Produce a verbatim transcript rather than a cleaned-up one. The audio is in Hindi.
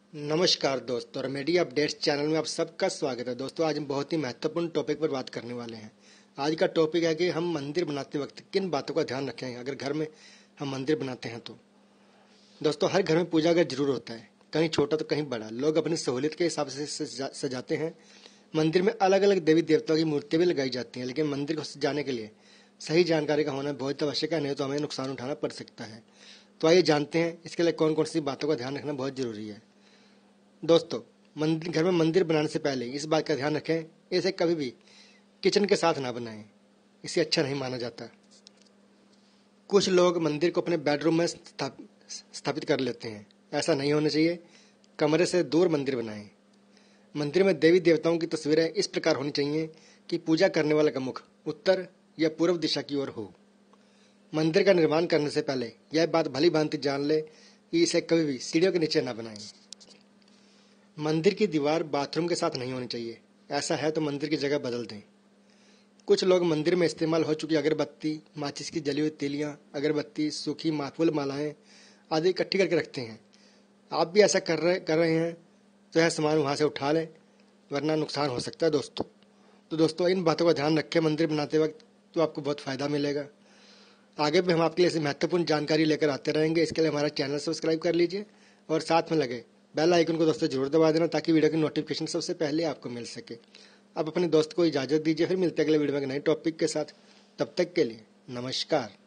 नमस्कार दोस्तों, रेमेडी अपडेट्स चैनल में आप सबका स्वागत है। दोस्तों, आज हम बहुत ही महत्वपूर्ण टॉपिक पर बात करने वाले हैं। आज का टॉपिक है कि हम मंदिर बनाते वक्त किन बातों का ध्यान रखें अगर घर में हम मंदिर बनाते हैं तो। दोस्तों, हर घर में पूजा घर जरूर होता है, कहीं छोटा तो कहीं बड़ा। लोग अपनी सहूलियत के हिसाब से सजा, सजाते हैं। मंदिर में अलग अलग देवी देवताओं की मूर्तियाँ भी लगाई जाती हैं, लेकिन मंदिर को सजाने के लिए सही जानकारी का होना बहुत आवश्यक है, नहीं तो हमें नुकसान उठाना पड़ सकता है। तो आइए जानते हैं इसके लिए कौन कौन सी बातों का ध्यान रखना बहुत जरूरी है। दोस्तों, मंदिर घर में मंदिर बनाने से पहले इस बात का ध्यान रखें, इसे कभी भी किचन के साथ ना बनाएं, इसे अच्छा नहीं माना जाता। कुछ लोग मंदिर को अपने बेडरूम में स्थापित कर लेते हैं, ऐसा नहीं होना चाहिए। कमरे से दूर मंदिर बनाएं। मंदिर में देवी देवताओं की तस्वीरें इस प्रकार होनी चाहिए कि पूजा करने वाले का मुख उत्तर या पूर्व दिशा की ओर हो। मंदिर का निर्माण करने से पहले यह बात भली भांति जान ले कि इसे कभी भी सीढ़ियों के नीचे ना बनाएं। मंदिर की दीवार बाथरूम के साथ नहीं होनी चाहिए, ऐसा है तो मंदिर की जगह बदल दें। कुछ लोग मंदिर में इस्तेमाल हो चुकी अगरबत्ती, माचिस की जली हुई तीलियां, अगरबत्ती, सूखी फूल मालाएं आदि इकट्ठी करके रखते हैं। आप भी ऐसा कर रहे कर रहे हैं तो यह सामान वहां से उठा लें, वरना नुकसान हो सकता है दोस्तों। तो दोस्तों, इन बातों का ध्यान रखें मंदिर बनाते वक्त, तो आपको बहुत फ़ायदा मिलेगा। आगे भी हम आपके लिए ऐसी महत्वपूर्ण जानकारी लेकर आते रहेंगे। इसके लिए हमारा चैनल सब्सक्राइब कर लीजिए और साथ में लगे बेल आइकन को दोस्तों जरूर दबा देना, ताकि वीडियो की नोटिफिकेशन सबसे पहले आपको मिल सके। अब अपने दोस्त को इजाज़त दीजिए, फिर मिलते हैं अगले वीडियो में नए टॉपिक के साथ। तब तक के लिए नमस्कार।